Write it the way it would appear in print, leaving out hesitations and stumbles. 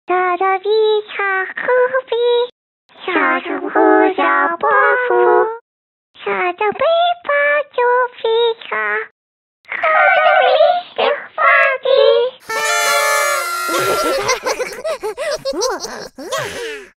小着皮小虎皮，小着虎小伯父，小着背包就皮卡，靠着皮就放屁。